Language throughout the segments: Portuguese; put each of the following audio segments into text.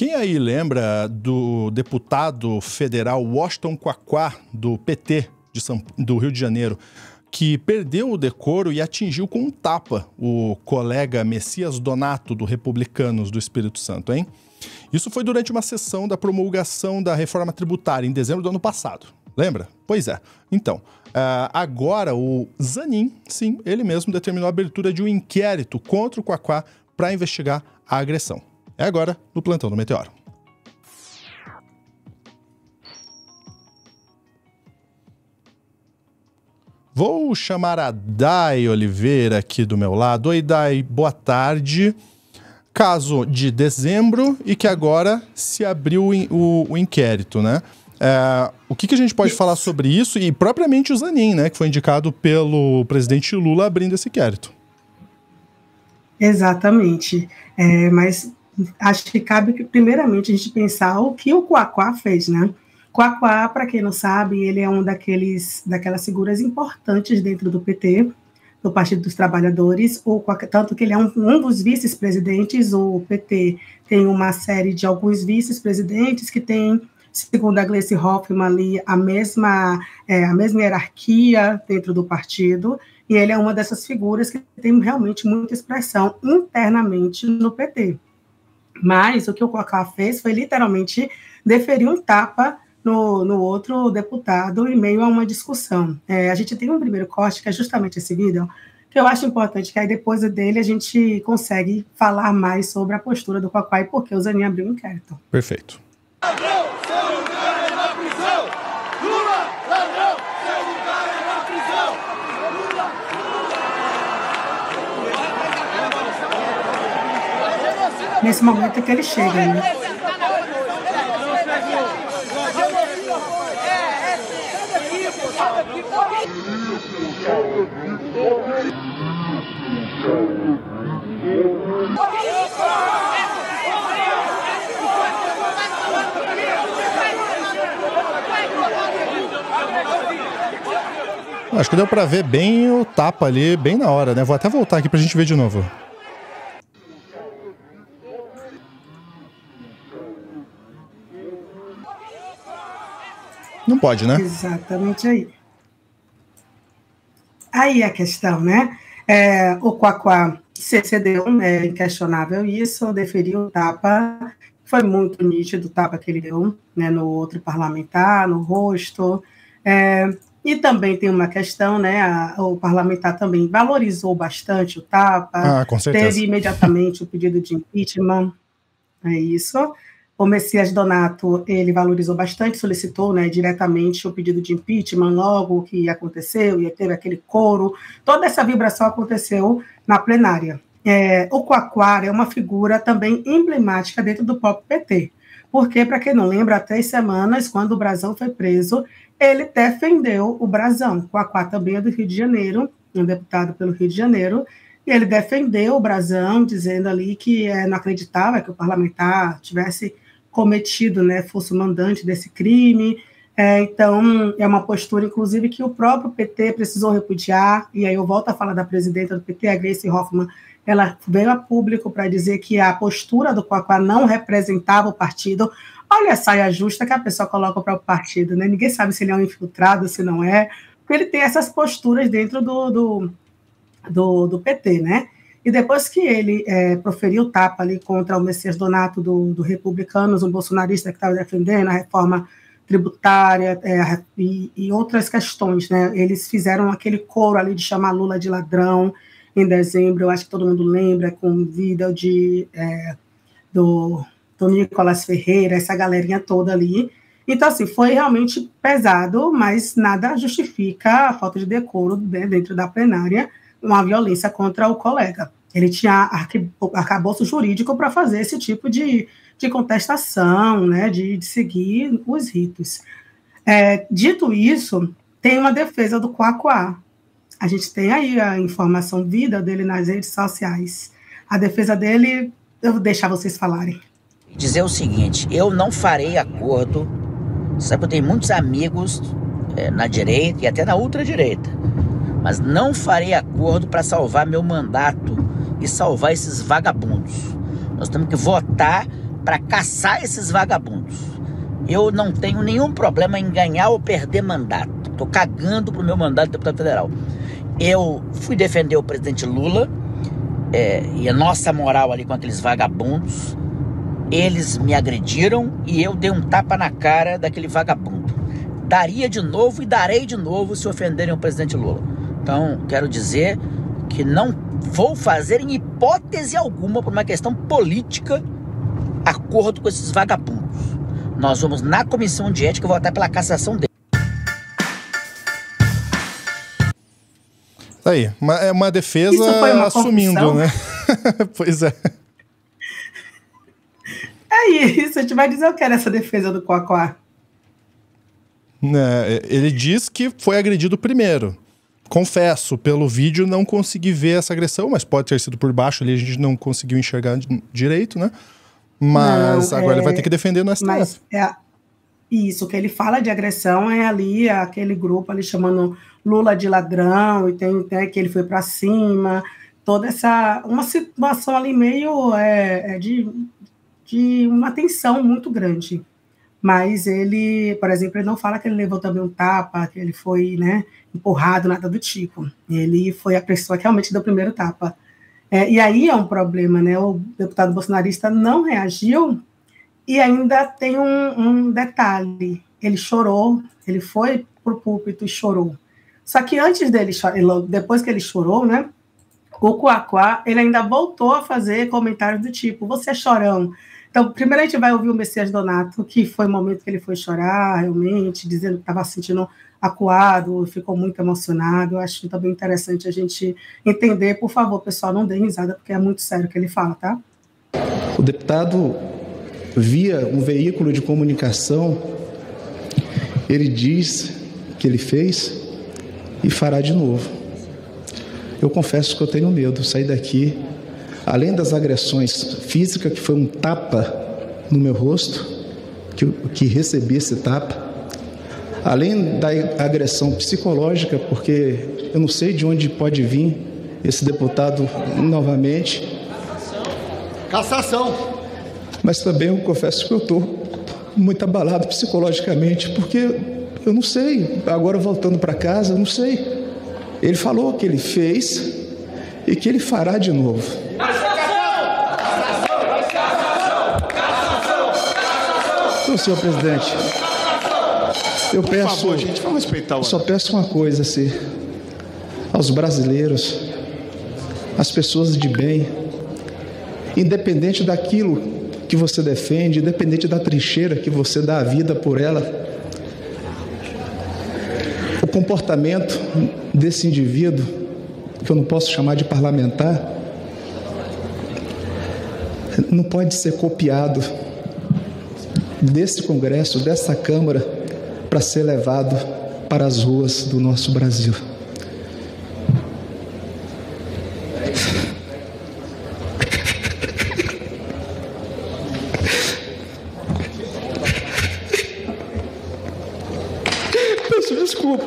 Quem aí lembra do deputado federal Washington Quaquá, do PT do Rio de Janeiro, que perdeu o decoro e atingiu com um tapa o colega Messias Donato, do Republicanos do Espírito Santo, hein? Isso foi durante uma sessão da promulgação da reforma tributária, em dezembro do ano passado. Lembra? Pois é. Então, agora o Zanin, sim, ele mesmo determinou a abertura de um inquérito contra o Quaquá para investigar a agressão. É agora no Plantão do Meteoro. Vou chamar a Dai Oliveira aqui do meu lado. Oi, Dai, boa tarde. Caso de dezembro e que agora se abriu o inquérito, né? O que a gente pode falar sobre isso e propriamente o Zanin, né? Que foi indicado pelo presidente Lula abrindo esse inquérito. Exatamente. Mas acho que cabe, primeiramente, a gente pensar o que o Quaquá fez, né? Quaquá, para quem não sabe, ele é um daquelas figuras importantes dentro do PT, do Partido dos Trabalhadores, tanto que ele é um dos vice-presidentes. O PT tem uma série de alguns vice-presidentes que tem, segundo a Gleice Hoffmann, ali, a mesma hierarquia dentro do partido, e ele é uma dessas figuras que tem realmente muita expressão internamente no PT. Mas o que o Quaquá fez foi literalmente deferir um tapa no outro deputado em meio a uma discussão. A gente tem um primeiro corte, que é justamente esse vídeo, que eu acho importante, que aí depois dele a gente consegue falar mais sobre a postura do Quaquá e por que o Zanin abriu o inquérito. Perfeito. Ladrão, seu lugar é na prisão! Lula, ladrão, seu lugar é na prisão! Lula! Nesse momento é que ele chega, né? Acho que deu pra ver bem o tapa ali, bem na hora, né? Vou até voltar aqui pra gente ver de novo. Não pode, né? Exatamente aí. Aí a questão, né? O Quaquá se cedeu, é inquestionável isso, deferiu o tapa, foi muito nítido o tapa que ele deu, né, no outro parlamentar, no rosto. E também tem uma questão, né? O parlamentar também valorizou bastante o tapa, com certeza. Teve imediatamente o pedido de impeachment, é isso. O Messias Donato, ele valorizou bastante, solicitou, né, diretamente o pedido de impeachment logo que aconteceu, e teve aquele coro. Toda essa vibração aconteceu na plenária. O Quaquá é uma figura também emblemática dentro do próprio PT, porque, para quem não lembra, há 3 semanas, quando o Brazão foi preso, ele defendeu o Brazão. Quaquá também é do Rio de Janeiro, um deputado pelo Rio de Janeiro, e ele defendeu o Brazão, dizendo ali que não acreditava que o parlamentar tivesse cometido, né, fosse o mandante desse crime. Então, é uma postura, inclusive, que o próprio PT precisou repudiar, e aí eu volto a falar da presidenta do PT, a Gleice Hoffmann, ela veio a público para dizer que a postura do Quaquá não representava o partido. Olha a saia justa que a pessoa coloca para o partido, né? Ninguém sabe se ele é um infiltrado, se não é, porque ele tem essas posturas dentro do PT, né? E depois que ele proferiu o tapa ali contra o Messias Donato do Republicanos, um bolsonarista que estava defendendo a reforma tributária e outras questões, né? Eles fizeram aquele coro ali de chamar Lula de ladrão em dezembro, eu acho que todo mundo lembra, com o vídeo do Nicolas Ferreira, essa galerinha toda ali. Então, assim, foi realmente pesado, mas nada justifica a falta de decoro, né, dentro da plenária, uma violência contra o colega. Ele tinha arcabouço jurídico para fazer esse tipo de contestação, né, de seguir os ritos. Dito isso, tem uma defesa do Quaquá. A gente tem aí a informação vida dele nas redes sociais. A defesa dele, eu vou deixar vocês falarem. Dizer o seguinte, eu não farei acordo, sabe, eu tenho muitos amigos na direita e até na ultradireita, mas não farei acordo para salvar meu mandato e salvar esses vagabundos. Nós temos que votar para caçar esses vagabundos. Eu não tenho nenhum problema em ganhar ou perder mandato. Estou cagando pro meu mandato de deputado federal. Eu fui defender o presidente Lula e a nossa moral ali com aqueles vagabundos. Eles me agrediram e eu dei um tapa na cara daquele vagabundo. Daria de novo e darei de novo se ofenderem o presidente Lula. Então, quero dizer que não vou fazer em hipótese alguma, por uma questão política, acordo com esses vagabundos. Nós vamos na comissão de ética votar pela cassação dele. Aí, é uma defesa Isso foi uma assumindo, confusão, né? Pois é. É isso, a gente vai dizer o que era essa defesa do Quaquá. Ele diz que foi agredido primeiro. Confesso, pelo vídeo não consegui ver essa agressão, mas pode ter sido por baixo ali, a gente não conseguiu enxergar direito, né? Mas não, agora ele vai ter que defender no STF. Mas isso, que ele fala de agressão é ali, aquele grupo ali chamando Lula de ladrão, e tem que ele foi para cima, toda uma situação ali meio de uma tensão muito grande. Mas ele, por exemplo, ele não fala que ele levou também um tapa, que ele foi, né, empurrado, nada do tipo. Ele foi a pessoa que realmente deu o primeiro tapa. E aí é um problema, né? O deputado bolsonarista não reagiu e ainda tem um detalhe. Ele chorou, ele foi para o púlpito e chorou. Só que antes dele chorar, depois que ele chorou, né, o Quaquá, ele ainda voltou a fazer comentários do tipo, você é chorão. Então, primeiro a gente vai ouvir o Messias Donato, que foi o momento que ele foi chorar, realmente, dizendo que estava se sentindo acuado, ficou muito emocionado. Eu acho também interessante a gente entender. Por favor, pessoal, não deem risada, porque é muito sério o que ele fala, tá? O deputado, via um veículo de comunicação, ele diz que ele fez e fará de novo. Eu confesso que eu tenho medo, sair daqui, além das agressões físicas, que foi um tapa no meu rosto, que recebi esse tapa, além da agressão psicológica, porque eu não sei de onde pode vir esse deputado novamente. Cassação. Mas também eu confesso que eu estou muito abalado psicologicamente, porque eu não sei, agora voltando para casa, eu não sei. Ele falou que ele fez e que ele fará de novo. Então, senhor presidente, eu peço, por favor, gente, vamos respeitar o só peço uma coisa, assim, aos brasileiros, às pessoas de bem, independente daquilo que você defende, independente da trincheira que você dá a vida por ela, o comportamento desse indivíduo, que eu não posso chamar de parlamentar, não pode ser copiado desse Congresso, dessa Câmara, para ser levado para as ruas do nosso Brasil. Peço desculpa.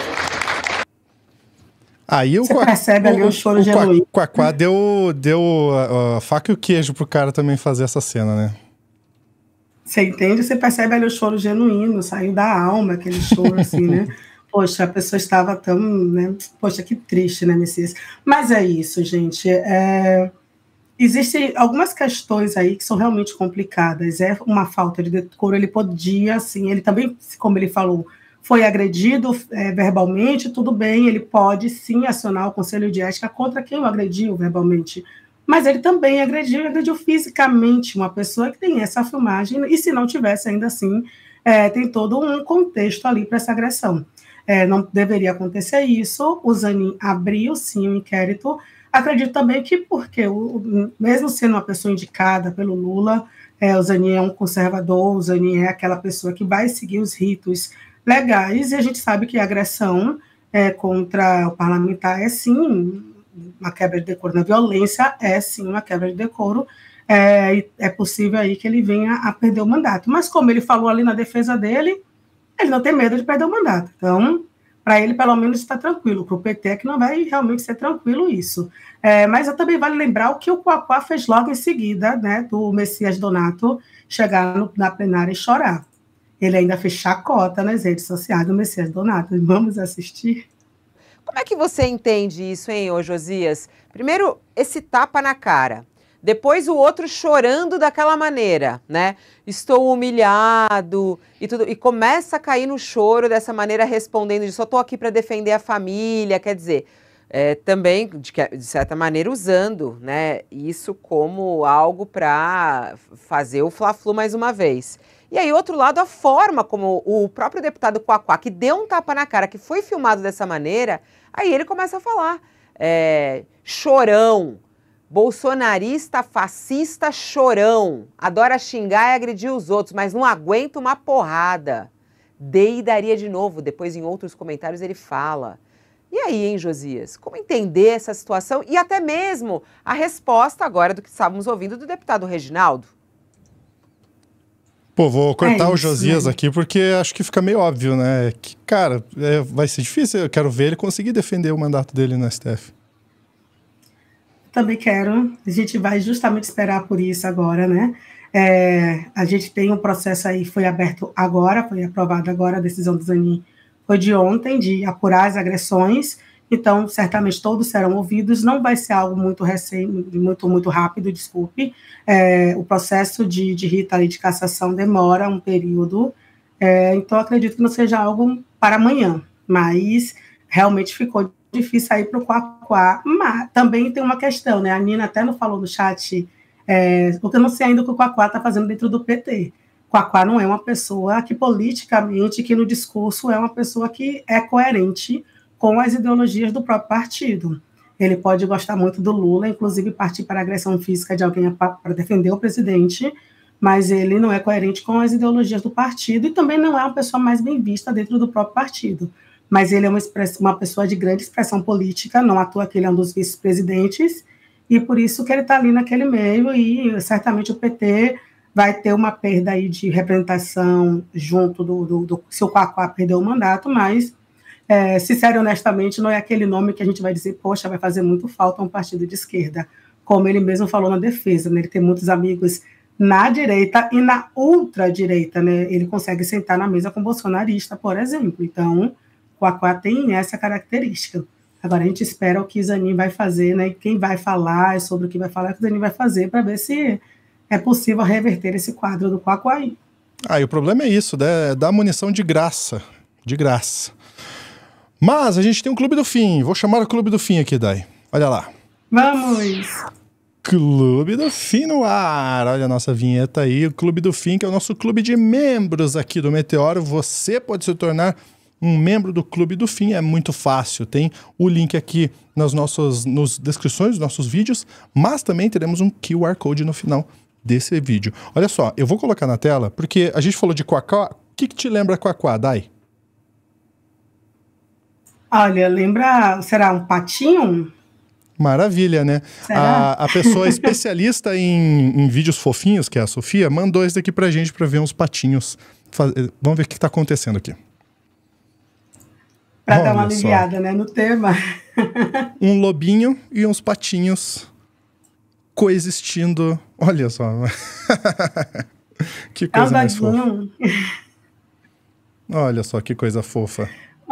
Aí você percebe ali o choro genuíno. O Quaquá deu a faca e o queijo pro cara também fazer essa cena, né? Você entende? Você percebe ali o choro genuíno, saiu da alma aquele choro, assim, né? Poxa, a pessoa estava tão, né? Poxa, que triste, né, Messias? Mas é isso, gente. Existem algumas questões aí que são realmente complicadas. É uma falta de decoro. Ele podia, assim, ele também, como ele falou, foi agredido verbalmente, tudo bem, ele pode sim acionar o Conselho de Ética contra quem o agrediu verbalmente. Mas ele também agrediu fisicamente uma pessoa que tem essa filmagem, e se não tivesse ainda assim, tem todo um contexto ali para essa agressão. Não deveria acontecer isso, o Zanin abriu sim um inquérito, acredito também que porque, mesmo sendo uma pessoa indicada pelo Lula, o Zanin é um conservador, o Zanin é aquela pessoa que vai seguir os ritos legais, e a gente sabe que a agressão contra o parlamentar é sim uma quebra de decoro, na violência é sim uma quebra de decoro, é possível aí que ele venha a perder o mandato. Mas como ele falou ali na defesa dele, ele não tem medo de perder o mandato. Então, para ele, pelo menos, está tranquilo. Para o PT é que não vai realmente ser tranquilo isso. Mas eu também vale lembrar o que o Quaquá fez logo em seguida, né, do Messias Donato chegar na plenária e chorar. Ele ainda fez chacota nas redes sociais do Messias Donato. Vamos assistir? Como é que você entende isso, hein, ô Josias? Primeiro, esse tapa na cara. Depois o outro chorando daquela maneira, né? Estou humilhado e tudo. E começa a cair no choro dessa maneira, respondendo de só estou aqui para defender a família. Quer dizer, também, de certa maneira, usando, né, isso como algo para fazer o Fla-Flu mais uma vez. E aí, outro lado, a forma como o próprio deputado Quaquá, que deu um tapa na cara, que foi filmado dessa maneira, aí ele começa a falar. Chorão. Bolsonarista, fascista, chorão. Adora xingar e agredir os outros, mas não aguenta uma porrada. Dei e daria de novo. Depois, em outros comentários, ele fala. E aí, hein, Josias? Como entender essa situação e até mesmo a resposta agora do que estávamos ouvindo do deputado Reginaldo? Pô, vou cortar o Josias aqui porque acho que fica meio óbvio, né? Que, cara, vai ser difícil. Eu quero ver ele conseguir defender o mandato dele no STF. Também quero. A gente vai justamente esperar por isso agora, né? A gente tem um processo aí, foi aberto agora, foi aprovado agora, a decisão do Zanin foi de ontem, de apurar as agressões, então certamente todos serão ouvidos, não vai ser algo muito recente, muito rápido, desculpe. O processo de rita e de cassação demora um período, então acredito que não seja algo para amanhã, mas realmente ficou difícil aí para o Quaquá, mas também tem uma questão, né? A Nina até não falou no chat, porque eu não sei ainda o que o Quaquá está fazendo dentro do PT. Quaquá não é uma pessoa que politicamente, que no discurso é uma pessoa que é coerente com as ideologias do próprio partido. Ele pode gostar muito do Lula, inclusive partir para a agressão física de alguém para defender o presidente, mas ele não é coerente com as ideologias do partido e também não é uma pessoa mais bem vista dentro do próprio partido. Mas ele é uma pessoa de grande expressão política, não à toa que ele é um dos vice-presidentes, e por isso que ele está ali naquele meio, e certamente o PT vai ter uma perda aí de representação junto se o Quaquá perder o mandato, mas, sincero e honestamente, não é aquele nome que a gente vai dizer, poxa, vai fazer muito falta um partido de esquerda, como ele mesmo falou na defesa, né? Ele tem muitos amigos na direita e na ultradireita, né? Ele consegue sentar na mesa com bolsonarista, por exemplo, então o Quaquá tem essa característica. Agora a gente espera o que o Zanin vai fazer, né? E quem vai falar sobre o que vai falar, o que o Zanin vai fazer para ver se é possível reverter esse quadro do Quaquá aí. E o problema é isso, né? Dar munição de graça. De graça. Mas a gente tem um Clube do Fim. Vou chamar o Clube do Fim aqui, Dai. Olha lá. Vamos! Clube do Fim no ar. Olha a nossa vinheta aí. O Clube do Fim, que é o nosso clube de membros aqui do Meteoro. Você pode se tornar um membro do Clube do Fim, é muito fácil. Tem o link aqui nas descrições dos nossos vídeos, mas também teremos um QR Code no final desse vídeo. Olha só, eu vou colocar na tela, porque a gente falou de Quaquá. O que te lembra Quaquá, Dai? Olha, lembra, será um patinho? Maravilha, né? A pessoa especialista em vídeos fofinhos, que é a Sofia, mandou esse daqui pra gente pra ver uns patinhos. Vamos ver o que tá acontecendo aqui. Para dar uma aliviada, né, no tema. Um lobinho e uns patinhos coexistindo. Olha só. Que coisa mais fofa. Olha só que coisa fofa.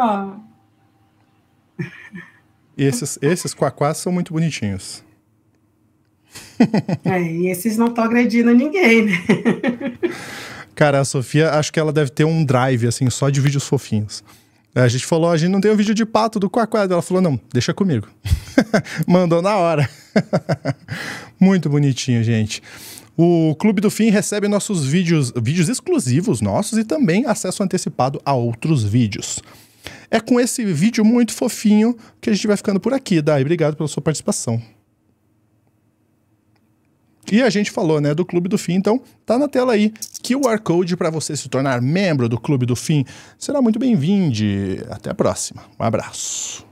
Esses quaquás são muito bonitinhos. E esses não estão agredindo ninguém, né? Cara, a Sofia, acho que ela deve ter um drive, assim, só de vídeos fofinhos. A gente falou, a gente não tem um vídeo de pato do Quaquá. Ela falou, não, deixa comigo. Mandou na hora. Muito bonitinho, gente. O Clube do Fim recebe nossos vídeos exclusivos nossos e também acesso antecipado a outros vídeos. É com esse vídeo muito fofinho que a gente vai ficando por aqui, Dai. Obrigado pela sua participação. E a gente falou, né, do Clube do Fim, então tá na tela aí, QR Code para você se tornar membro do Clube do Fim. Será muito bem-vindo. Até a próxima. Um abraço.